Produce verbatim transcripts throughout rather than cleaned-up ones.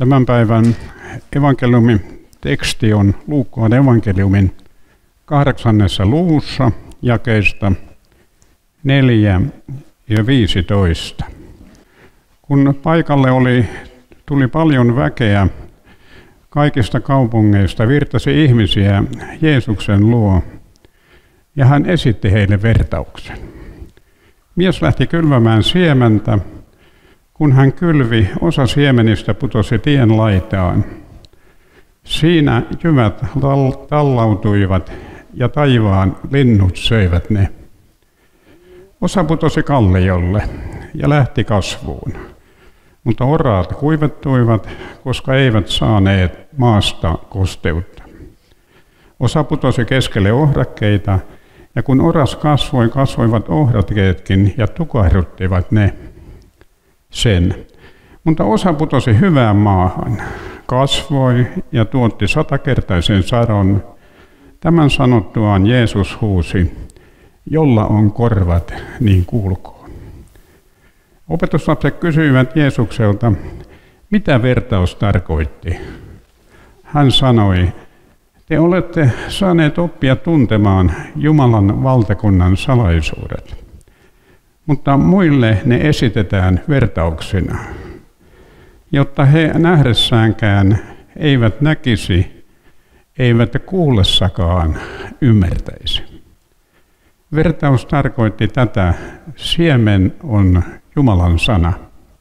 Tämän päivän evankeliumin teksti on Luukkaan evankeliumin kahdeksannessa luvussa jakeista neljä ja viisitoista. Kun paikalle oli, tuli paljon väkeä, kaikista kaupungeista virtasi ihmisiä Jeesuksen luo, ja hän esitti heille vertauksen. Mies lähti kylvämään siementä. Kun hän kylvi, osa siemenistä putosi tien laitaan. Siinä jyvät tallautuivat ja taivaan linnut söivät ne. Osa putosi kalliolle ja lähti kasvuun, mutta oraat kuivettuivat, koska eivät saaneet maasta kosteutta. Osa putosi keskelle ohrakkeita, ja kun oras kasvoi, kasvoivat ohrakkeetkin ja tukahduttivat ne sen. Mutta osa putosi hyvään maahan, kasvoi ja tuotti satakertaisen sadon. Tämän sanottuaan Jeesus huusi, jolla on korvat, niin kuulkoon. Opetuslapset kysyivät Jeesukselta, mitä vertaus tarkoitti. Hän sanoi, te olette saaneet oppia tuntemaan Jumalan valtakunnan salaisuudet, mutta muille ne esitetään vertauksina, jotta he nähdessäänkään eivät näkisi, eivät kuullessakaan ymmärtäisi. Vertaus tarkoitti tätä, siemen on Jumalan sana.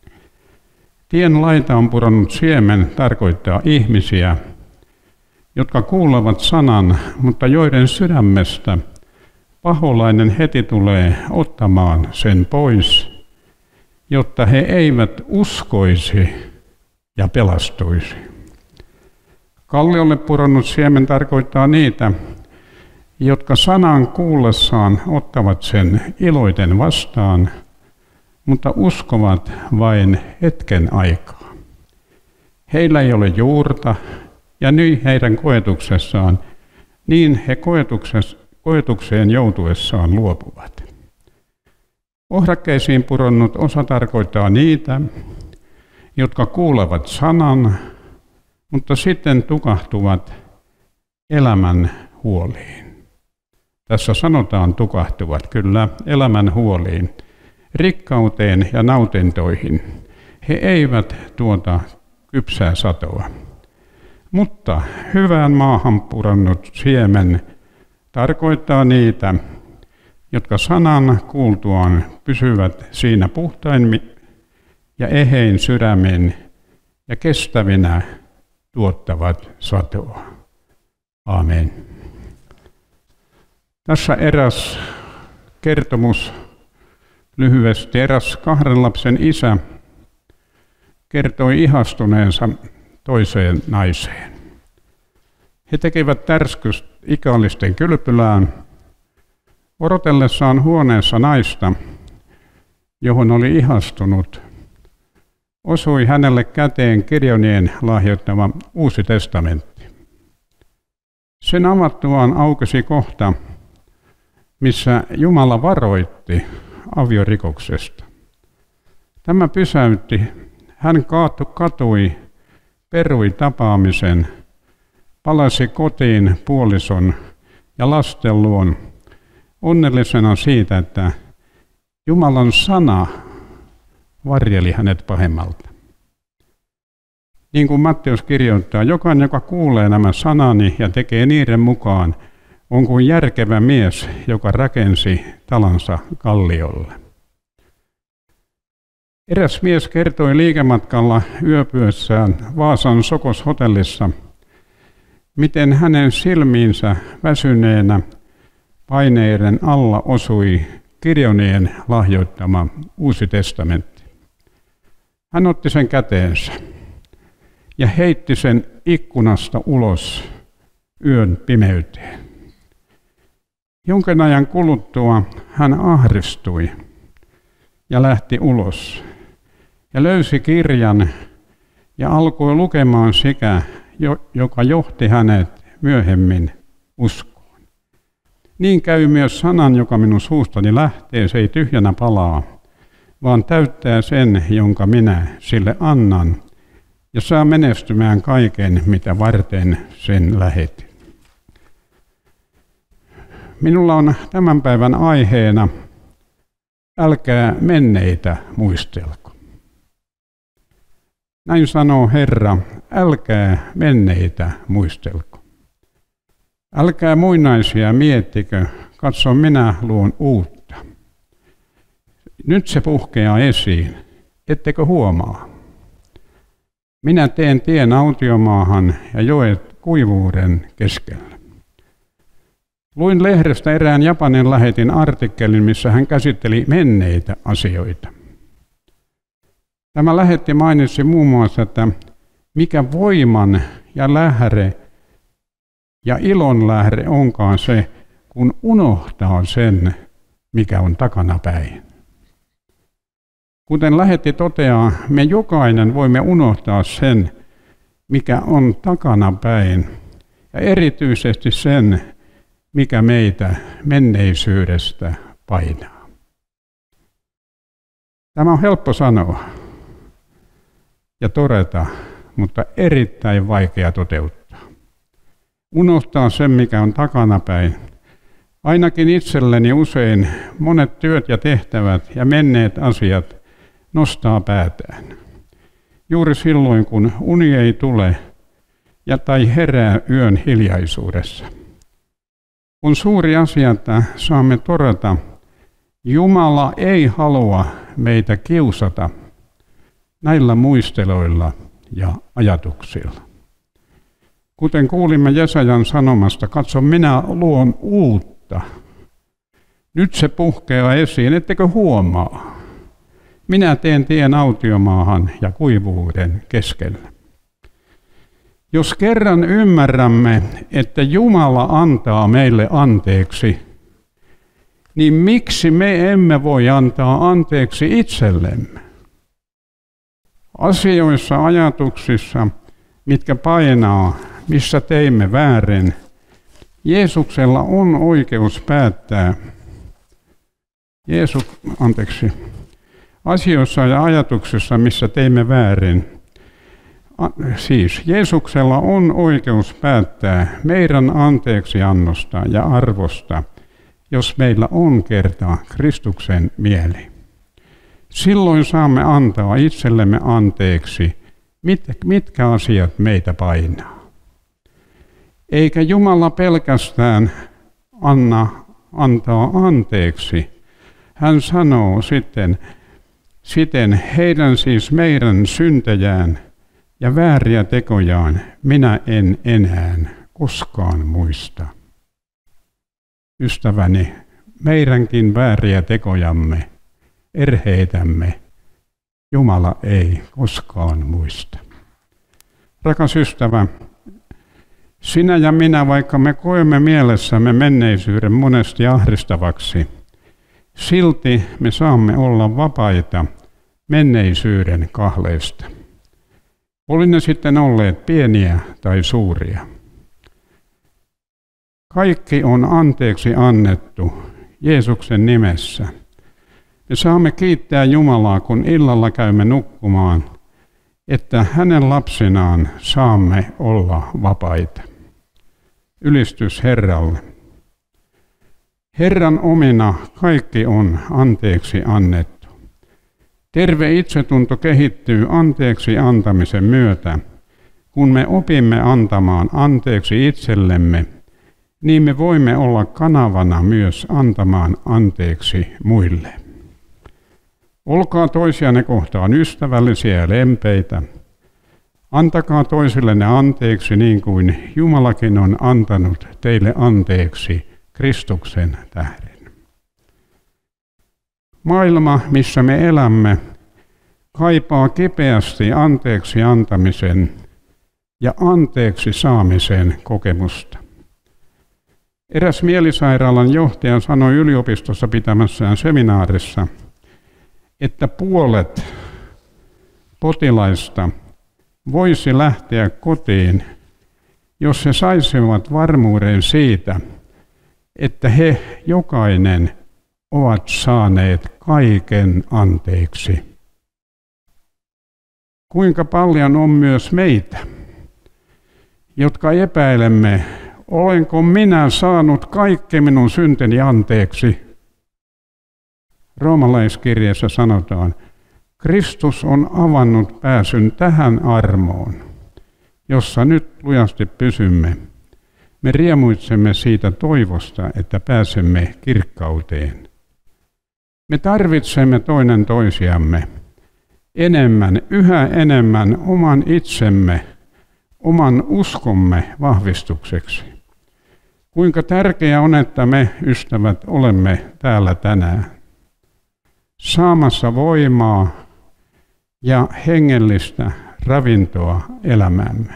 Tien laita on pudonnut siemen tarkoittaa ihmisiä, jotka kuulevat sanan, mutta joiden sydämestä paholainen heti tulee ottamaan sen pois, jotta he eivät uskoisi ja pelastuisi. Kalliolle pudonnut siemen tarkoittaa niitä, jotka sanan kuullessaan ottavat sen iloiten vastaan, mutta uskovat vain hetken aikaa. Heillä ei ole juurta, ja niin heidän koetuksessaan, niin he koetukseen joutuessaan luopuvat. Ohrakkeisiin pudonnut osa tarkoittaa niitä, jotka kuulevat sanan, mutta sitten tukahtuvat elämän huoliin. Tässä sanotaan tukahtuvat kyllä elämän huoliin, rikkauteen ja nautintoihin. He eivät tuota kypsää satoa. Mutta hyvään maahan pudonnut siemen tarkoittaa niitä, jotka sanan kuultuaan pysyvät siinä puhtain ja ehein sydämin ja kestävinä tuottavat satoa. Aamen. Tässä eräs kertomus lyhyesti. Eräs kahden lapsen isä kertoi ihastuneensa toiseen naiseen. He tekivät tärskystä ikällisten kylpylään. Odotellessaan huoneessa naista, johon oli ihastunut, osui hänelle käteen Gideonien lahjoittama Uusi testamentti. Sen avattuaan aukesi kohta, missä Jumala varoitti aviorikoksesta. Tämä pysäytti. Hän kaatu, katui, perui tapaamisen, palasi kotiin puolison ja lasten luon, onnellisena siitä, että Jumalan sana varjeli hänet pahemmalta. Niin kuin Matteus kirjoittaa, jokainen, joka kuulee nämä sanani ja tekee niiden mukaan, on kuin järkevä mies, joka rakensi talonsa kalliolle. Eräs mies kertoi liikematkalla yöpyessään Vaasan Sokos-hotellissa, miten hänen silmiinsä väsyneenä paineiden alla osui Gideonien lahjoittama Uusi testamentti. Hän otti sen käteensä ja heitti sen ikkunasta ulos yön pimeyteen. Jonkin ajan kuluttua hän ahdistui ja lähti ulos ja löysi kirjan ja alkoi lukemaan sitä, joka johti hänet myöhemmin uskoon. Niin käy myös sanan, joka minun suustani lähtee, se ei tyhjänä palaa, vaan täyttää sen, jonka minä sille annan, ja saa menestymään kaiken, mitä varten sen lähetin. Minulla on tämän päivän aiheena älkää menneitä muistelko. Näin sanoo Herra, älkää menneitä muistelko. Älkää muinaisia miettikö, katso minä luon uutta. Nyt se puhkeaa esiin, ettekö huomaa? Minä teen tien autiomaahan ja joet kuivuuden keskellä. Luin lehdestä erään Japanin lähetin artikkelin, missä hän käsitteli menneitä asioita. Tämä lähetti mainitsi muun muassa, että mikä voiman ja lähde ja ilon lähde onkaan se, kun unohtaa sen, mikä on takanapäin. Kuten lähetti toteaa, me jokainen voimme unohtaa sen, mikä on takanapäin, ja erityisesti sen, mikä meitä menneisyydestä painaa. Tämä on helppo sanoa ja todeta, mutta erittäin vaikea toteuttaa. Unohtaa sen, mikä on takanapäin. Ainakin itselleni usein monet työt ja tehtävät ja menneet asiat nostaa päätään. Juuri silloin, kun uni ei tule ja tai herää yön hiljaisuudessa. On suuri asia, että saamme todeta, Jumala ei halua meitä kiusata näillä muisteloilla ja ajatuksilla. Kuten kuulimme Jesajan sanomasta, katso minä luon uutta. Nyt se puhkeaa esiin, ettekö huomaa? Minä teen tien autiomaahan ja kuivuuden keskellä. Jos kerran ymmärrämme, että Jumala antaa meille anteeksi, niin miksi me emme voi antaa anteeksi itsellemme? Asioissa, ajatuksissa, mitkä painaa, missä teimme väärin, Jeesuksella on oikeus päättää. Jeesus, anteeksi. Asioissa ja ajatuksissa, missä teimme väärin. Siis Jeesuksella on oikeus päättää meidän anteeksiannosta ja arvosta, jos meillä on kerta Kristuksen mieli. Silloin saamme antaa itsellemme anteeksi, mit, mitkä asiat meitä painaa. Eikä Jumala pelkästään anna antaa anteeksi. Hän sanoo sitten, siten heidän siis meidän syntejään ja vääriä tekojaan minä en enää koskaan muista. Ystäväni, meidänkin vääriä tekojamme, erheitämme, Jumala ei koskaan muista. Rakas ystävä, sinä ja minä, vaikka me koemme mielessämme menneisyyden monesti ahdistavaksi, silti me saamme olla vapaita menneisyyden kahleista. Oli ne sitten olleet pieniä tai suuria. Kaikki on anteeksi annettu Jeesuksen nimessä. Me saamme kiittää Jumalaa, kun illalla käymme nukkumaan, että hänen lapsinaan saamme olla vapaita. Ylistys Herralle. Herran omina kaikki on anteeksi annettu. Terve itsetunto kehittyy anteeksi antamisen myötä. Kun me opimme antamaan anteeksi itsellemme, niin me voimme olla kanavana myös antamaan anteeksi muille. Olkaa toisianne kohtaan ystävällisiä ja lempeitä. Antakaa toisillenne anteeksi niin kuin Jumalakin on antanut teille anteeksi Kristuksen tähden. Maailma, missä me elämme, kaipaa kipeästi anteeksi antamisen ja anteeksi saamisen kokemusta. Eräs mielisairaalan johtaja sanoi yliopistossa pitämässään seminaarissa, että puolet potilaista voisi lähteä kotiin, jos he saisivat varmuuden siitä, että he jokainen ovat saaneet kaiken anteeksi. kuinka paljon on myös meitä, jotka epäilemme, olenko minä saanut kaikki minun synteni anteeksi. Roomalaiskirjeessä sanotaan, Kristus on avannut pääsyn tähän armoon, jossa nyt lujasti pysymme. Me riemuitsemme siitä toivosta, että pääsemme kirkkauteen. Me tarvitsemme toinen toisiamme enemmän, yhä enemmän oman itsemme, oman uskomme vahvistukseksi. Kuinka tärkeää on, että me, ystävät, olemme täällä tänään saamassa voimaa ja hengellistä ravintoa elämäämme.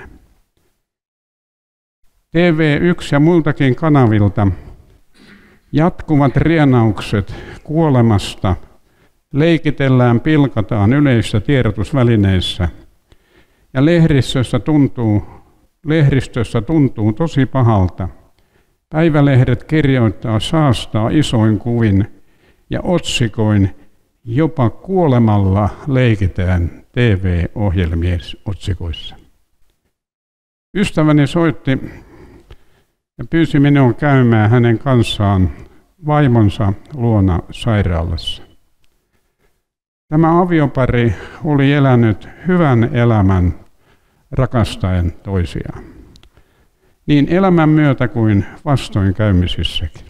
T V yksi ja muiltakin kanavilta jatkuvat rienaukset kuolemasta leikitellään, pilkataan yleisissä tiedotusvälineissä ja lehdistössä tuntuu, lehdistössä tuntuu tosi pahalta. Päivälehdet kirjoittaa, saastaa isoin kuvin ja otsikoin, jopa kuolemalla leikitään T V-ohjelmien otsikoissa. Ystäväni soitti ja pyysi minua käymään hänen kanssaan vaimonsa luona sairaalassa. Tämä aviopari oli elänyt hyvän elämän rakastaen toisiaan, niin elämän myötä kuin vastoinkäymisissäkin.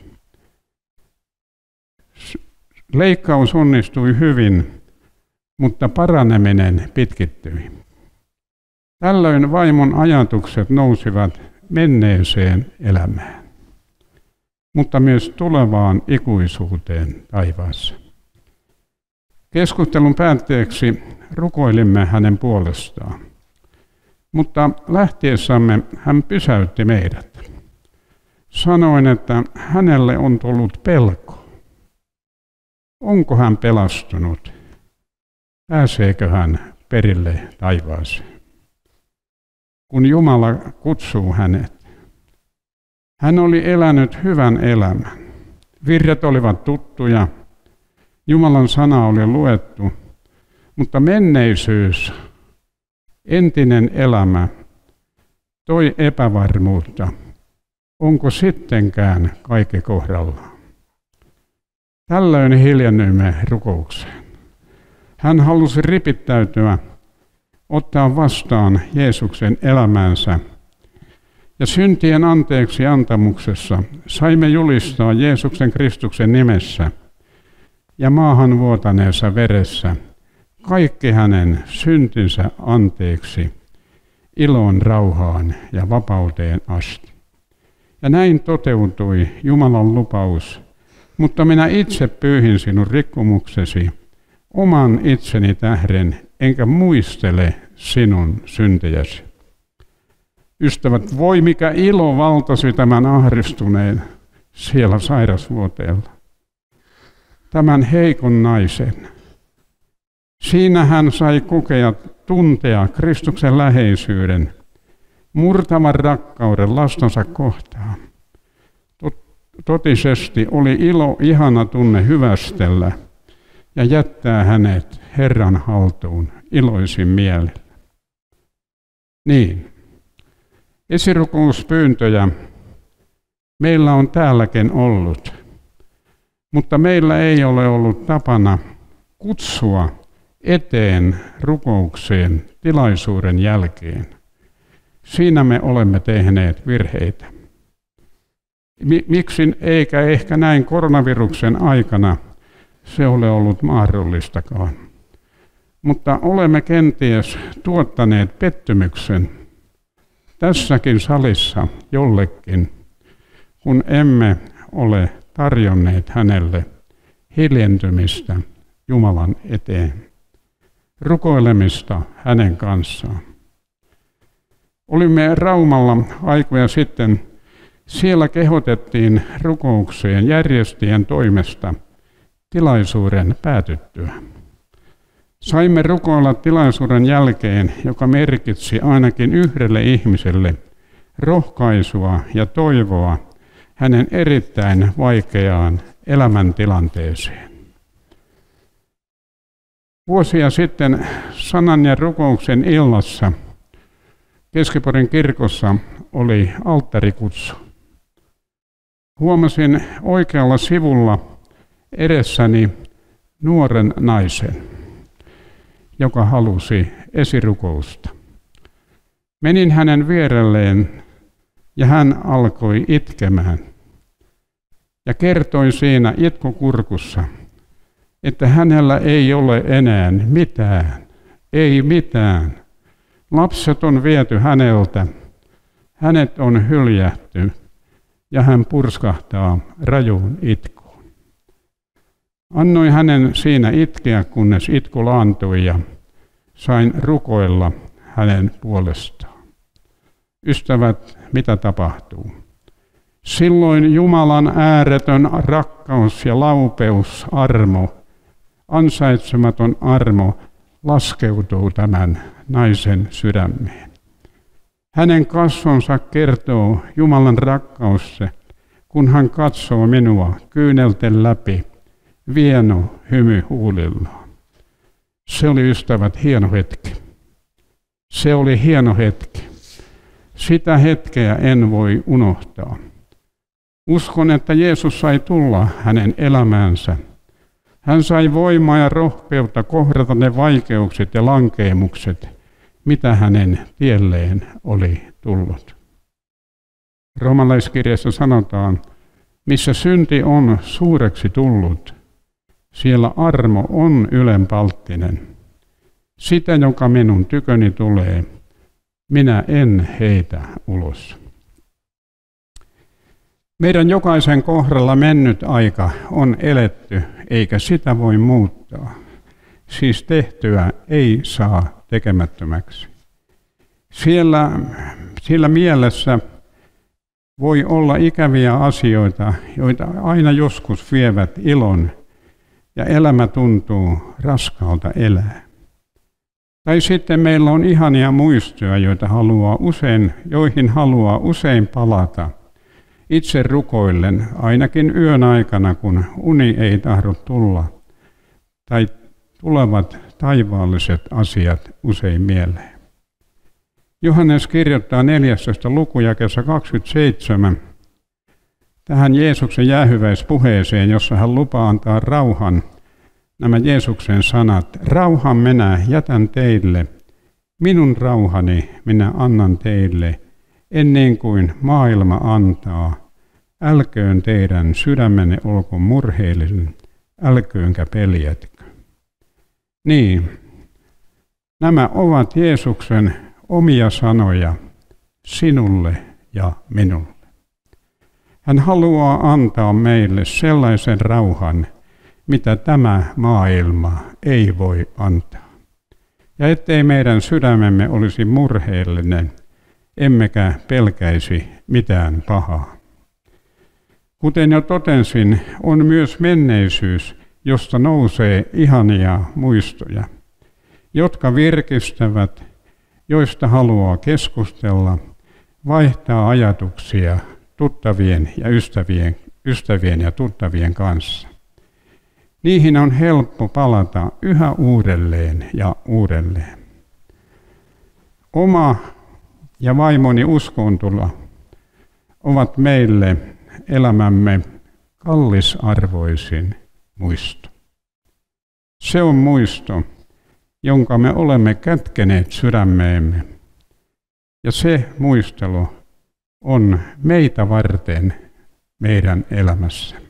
Leikkaus onnistui hyvin, mutta paraneminen pitkittyi. Tällöin vaimon ajatukset nousivat menneeseen elämään, mutta myös tulevaan ikuisuuteen taivaassa. Keskustelun päätteeksi rukoilimme hänen puolestaan, mutta lähtiessämme hän pysäytti meidät. Sanoin, että hänelle on tullut pelko. Onko hän pelastunut? Pääseekö hän perille taivaaseen? Kun Jumala kutsuu hänet. Hän oli elänyt hyvän elämän. Virret olivat tuttuja. Jumalan sana oli luettu. Mutta menneisyys, entinen elämä, toi epävarmuutta. Onko sittenkään kaikki kohdallaan? Tällöin hiljennyimme rukoukseen. Hän halusi ripittäytyä, ottaa vastaan Jeesuksen elämänsä. Ja syntien anteeksi antamuksessa saimme julistaa Jeesuksen Kristuksen nimessä ja maahan vuotaneessa veressä kaikki hänen syntinsä anteeksi iloon, rauhaan ja vapauteen asti. Ja näin toteutui Jumalan lupaus, mutta minä itse pyyhin sinun rikkomuksesi oman itseni tähden, enkä muistele sinun syntejäsi. Ystävät, voi mikä ilo valtasi tämän ahdistuneen siellä sairasvuoteella. Tämän heikon naisen. Siinä hän sai kokea, tuntea Kristuksen läheisyyden, murtavan rakkauden lastansa kohtaan. Totisesti oli ilo ihana tunne hyvästellä ja jättää hänet Herran haltuun iloisin mielellä. Niin, esirukouspyyntöjä meillä on täälläkin ollut, mutta meillä ei ole ollut tapana kutsua eteen rukoukseen tilaisuuden jälkeen. Siinä me olemme tehneet virheitä. Miksi eikä ehkä näin koronaviruksen aikana se ole ollut mahdollistakaan. Mutta olemme kenties tuottaneet pettymyksen tässäkin salissa jollekin, kun emme ole tarjonneet hänelle hiljentymistä Jumalan eteen, rukoilemista hänen kanssaan. Olimme Raumalla aikoja sitten. Siellä kehotettiin rukoukseen järjestäjän toimesta tilaisuuden päätyttyä. Saimme rukoilla tilaisuuden jälkeen, joka merkitsi ainakin yhdelle ihmiselle rohkaisua ja toivoa hänen erittäin vaikeaan elämäntilanteeseen. Vuosia sitten sanan ja rukouksen illassa Keski-Porin kirkossa oli alttarikutsu. Huomasin oikealla sivulla edessäni nuoren naisen, joka halusi esirukousta. Menin hänen vierelleen ja hän alkoi itkemään ja kertoi siinä itkukurkussa, että hänellä ei ole enää mitään, ei mitään. Lapset on viety häneltä, hänet on hyljätty ja hän purskahtaa rajuun itkuun. Annoin hänen siinä itkeä, kunnes itku laantui ja sain rukoilla hänen puolestaan. Ystävät, mitä tapahtuu? Silloin Jumalan ääretön rakkaus ja laupeus, armo, ansaitsematon armo laskeutuu tämän naisen sydämeen. Hänen kasvonsa kertoo Jumalan rakkaus, kun hän katsoo minua kyynelten läpi, vieno hymy huulillaan. Se oli, ystävät, hieno hetki. Se oli hieno hetki. Sitä hetkeä en voi unohtaa. Uskon, että Jeesus sai tulla hänen elämäänsä. Hän sai voimaa ja rohkeutta kohdata ne vaikeukset ja lankeemukset, mitä hänen tielleen oli tullut. Roomalaiskirjassa sanotaan, missä synti on suureksi tullut, siellä armo on ylenpalttinen. Sitä, joka minun tyköni tulee, minä en heitä ulos. Meidän jokaisen kohdalla mennyt aika on eletty, eikä sitä voi muuttaa. Siis tehtyä ei saa tekemättömäksi. Siellä, sillä mielessä voi olla ikäviä asioita, joita aina joskus vievät ilon, ja elämä tuntuu raskaalta elää. Tai sitten meillä on ihania muistoja, joita haluaa usein, joihin haluaa usein palata. Itse rukoillen, ainakin yön aikana, kun uni ei tahdo tulla, tai tulevat taivaalliset asiat usein mieleen. Johannes kirjoittaa neljästoista luku jakeessa kaksikymmentäseitsemän tähän Jeesuksen jäähyväispuheeseen, jossa hän lupaa antaa rauhan. Nämä Jeesuksen sanat, rauhan minä jätän teille, minun rauhani minä annan teille, en niin kuin maailma antaa. Älköön teidän sydämenne olko murheellinen, älköönkä peljätkö. Niin, nämä ovat Jeesuksen omia sanoja sinulle ja minulle. Hän haluaa antaa meille sellaisen rauhan, mitä tämä maailma ei voi antaa. Ja ettei meidän sydämemme olisi murheellinen, emmekä pelkäisi mitään pahaa. Kuten jo totesin, on myös menneisyys, josta nousee ihania muistoja, jotka virkistävät, joista haluaa keskustella, vaihtaa ajatuksia tuttavien ja ystävien, ystävien ja tuttavien kanssa. Niihin on helppo palata yhä uudelleen ja uudelleen. Oma ja vaimoni uskontola ovat meille elämämme kallisarvoisin muisto. Se on muisto, jonka me olemme kätkeneet sydämeemme. Ja se muistelu on meitä varten meidän elämässämme.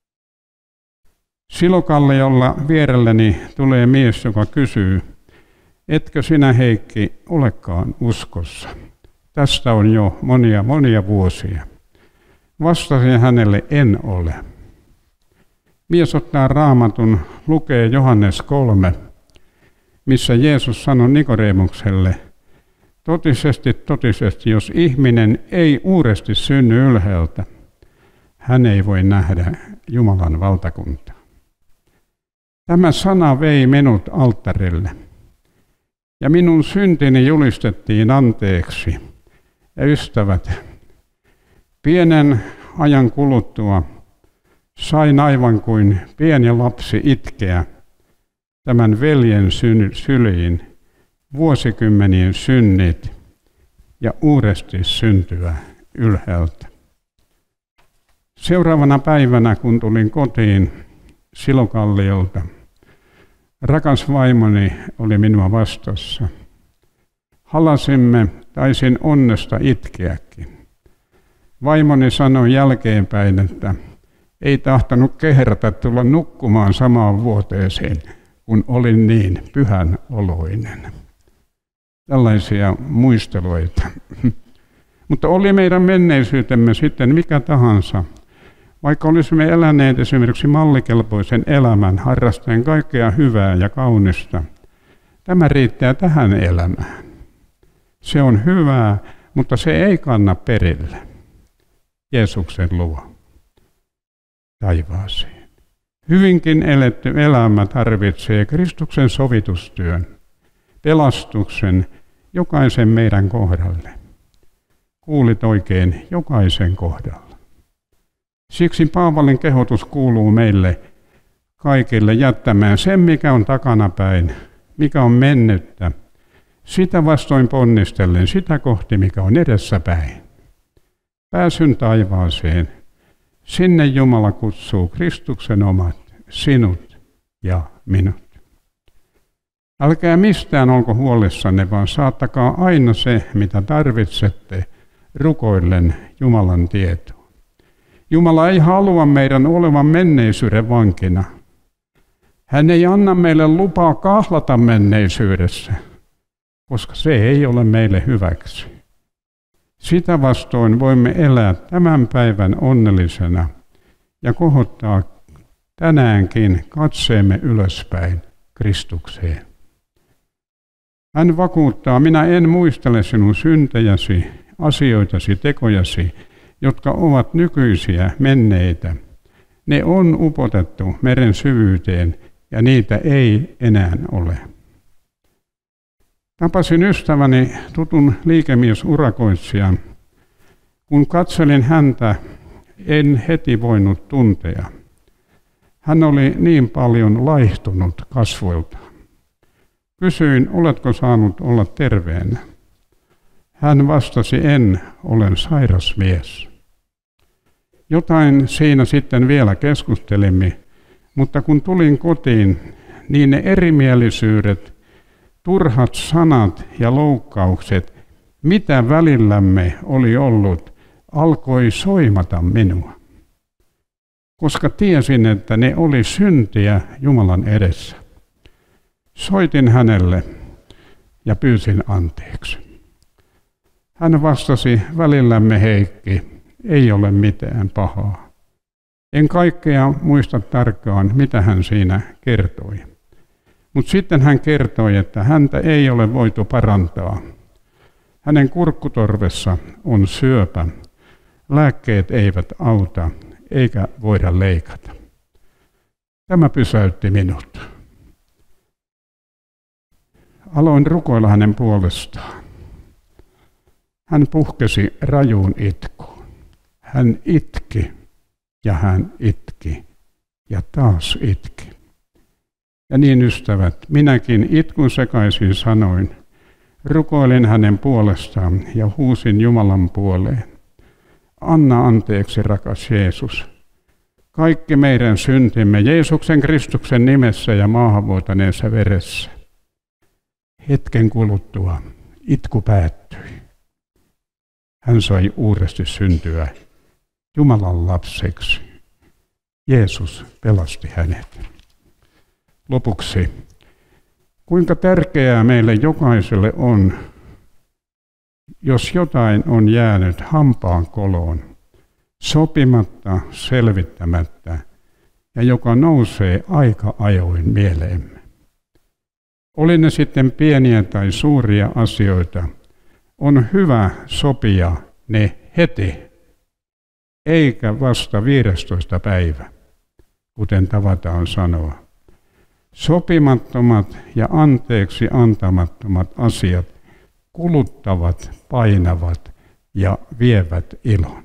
Silokalliolla vierelläni tulee mies, joka kysyy, etkö sinä, Heikki, olekaan uskossa? Tästä on jo monia monia vuosia. Vastasin hänelle, en ole. Mies ottaa raamatun, lukee Johannes kolme, missä Jeesus sanoi Nikodemukselle, totisesti, totisesti, jos ihminen ei uudesti synny ylhäältä, hän ei voi nähdä Jumalan valtakuntaa. Tämä sana vei minut alttarille, ja minun syntini julistettiin anteeksi. Ja ystävät, pienen ajan kuluttua sain aivan kuin pieni lapsi itkeä, tämän veljen syliin vuosikymmenien synnit ja uudesti syntyä ylhäältä. Seuraavana päivänä, kun tulin kotiin Silokalliolta, rakas vaimoni oli minua vastassa. Halasimme, taisin onnesta itkeäkin. Vaimoni sanoi jälkeenpäin, että ei tahtonut kehrätä tulla nukkumaan samaan vuoteeseen, kun olin niin pyhän oloinen. Tällaisia muisteluita. Mutta oli meidän menneisyytemme sitten mikä tahansa, vaikka olisimme eläneet esimerkiksi mallikelpoisen elämän, harrastaen kaikkea hyvää ja kaunista, tämä riittää tähän elämään. Se on hyvää, mutta se ei kanna perille Jeesuksen luo taivaaseen. Hyvinkin eletty elämä tarvitsee Kristuksen sovitustyön, pelastuksen jokaisen meidän kohdalle. Kuulit oikein, jokaisen kohdalla. Siksi Paavalin kehotus kuuluu meille kaikille jättämään sen, mikä on takanapäin, mikä on mennyttä, sitä vastoin ponnistellen, sitä kohti, mikä on edessäpäin. Pääsyn taivaaseen, sinne Jumala kutsuu Kristuksen omat, sinut ja minut. Älkää mistään olko huolissanne, vaan saattakaa aina se, mitä tarvitsette, rukoillen Jumalan tietoon. Jumala ei halua meidän olevan menneisyyden vankina. Hän ei anna meille lupaa kahlata menneisyydessä, koska se ei ole meille hyväksi. Sitä vastoin voimme elää tämän päivän onnellisena ja kohottaa tänäänkin katseemme ylöspäin Kristukseen. Hän vakuuttaa, minä en muistele sinun syntejäsi, asioitasi, tekojasi, jotka ovat nykyisiä menneitä. Ne on upotettu meren syvyyteen ja niitä ei enää ole. Tapasin ystäväni tutun liikemiesurakoitsijan. Kun katselin häntä, en heti voinut tuntea. Hän oli niin paljon laihtunut kasvoilta. Kysyin, oletko saanut olla terveenä? Hän vastasi, en, olen sairas mies. Jotain siinä sitten vielä keskustelimme, mutta kun tulin kotiin, niin ne erimielisyydet, turhat sanat ja loukkaukset, mitä välillämme oli ollut, alkoi soimata minua. Koska tiesin, että ne oli syntiä Jumalan edessä. Soitin hänelle ja pyysin anteeksi. Hän vastasi, välillämme Heikki, ei ole mitään pahaa. En kaikkea muista tarkkaan, mitä hän siinä kertoi. Mutta sitten hän kertoi, että häntä ei ole voitu parantaa. Hänen kurkkutorvessa on syöpä. Lääkkeet eivät auta, eikä voida leikata. Tämä pysäytti minut. Aloin rukoilla hänen puolestaan. Hän puhkesi rajuun itkuun. Hän itki ja hän itki ja taas itki. Ja niin ystävät, minäkin itkun sekaisin sanoin, rukoilin hänen puolestaan ja huusin Jumalan puoleen. Anna anteeksi, rakas Jeesus. Kaikki meidän syntimme Jeesuksen Kristuksen nimessä ja maahanvuotaneessa veressä. Hetken kuluttua itku päättyi. Hän sai uudesti syntyä Jumalan lapseksi. Jeesus pelasti hänet. Lopuksi, kuinka tärkeää meille jokaiselle on, jos jotain on jäänyt hampaan koloon, sopimatta, selvittämättä ja joka nousee aika ajoin mieleemme. Oli ne sitten pieniä tai suuria asioita, on hyvä sopia ne heti, eikä vasta viidestoista päivä, kuten tavataan sanoa. Sopimattomat ja anteeksi antamattomat asiat kuluttavat, painavat ja vievät ilon.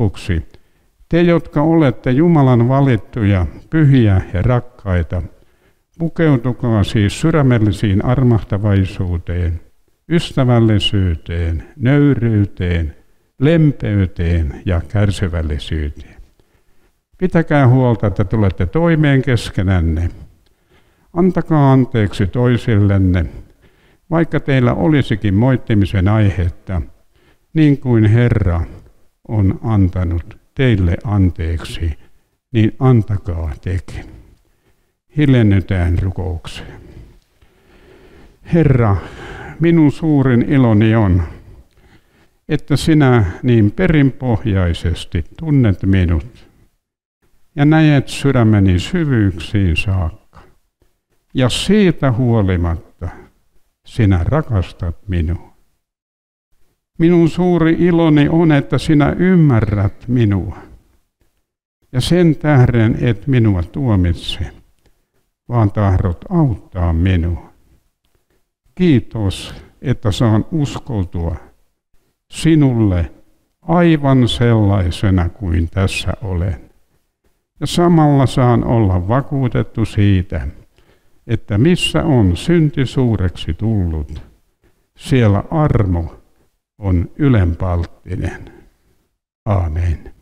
Lopuksi, te jotka olette Jumalan valittuja, pyhiä ja rakkaita, Pukeutukaa siis sydämellisiin armahtavaisuuteen, ystävällisyyteen, nöyryyteen, lempeyteen ja kärsivällisyyteen. Pitäkää huolta, että tulette toimeen keskenänne. Antakaa anteeksi toisillenne, vaikka teillä olisikin moittimisen aihetta, niin kuin Herra on antanut teille anteeksi, niin antakaa tekin. Hiljennytään rukoukseen. Herra, minun suurin iloni on, että sinä niin perinpohjaisesti tunnet minut ja näet sydämeni syvyyksiin saakka. Ja siitä huolimatta sinä rakastat minua. Minun suuri iloni on, että sinä ymmärrät minua. Ja sen tähden et minua tuomitse, vaan tahdot auttaa minua. Kiitos, että saan uskoutua sinulle aivan sellaisena kuin tässä olen. Ja samalla saan olla vakuutettu siitä, että missä on synti suureksi tullut, siellä armo on ylenpalttinen. Aamen.